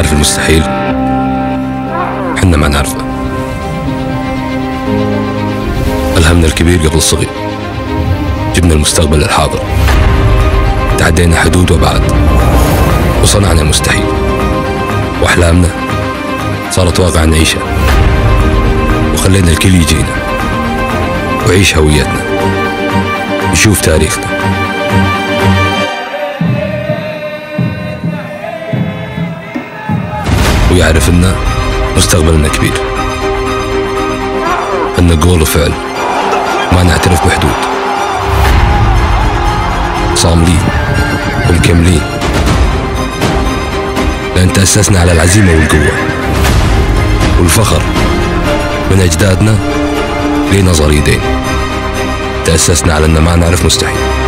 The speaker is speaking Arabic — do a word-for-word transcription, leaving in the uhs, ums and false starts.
تعرف المستحيل حنا ما نعرفه. ألهمنا الكبير قبل الصغير، جبنا المستقبل للحاضر، تعدينا حدود وأبعاد وصنعنا المستحيل، وأحلامنا صارت واقع نعيشها، وخلينا الكل يجينا ويعيش هويتنا، يشوف تاريخنا. ويعرف إن مستقبلنا كبير، إن قول وفعل ما نعترف بحدود، صاملين ومكملين، لأن تأسسنا على العزيمة والقوة والفخر من أجدادنا لينا ضريدين. تأسسنا على أن ما نعرف مستحيل.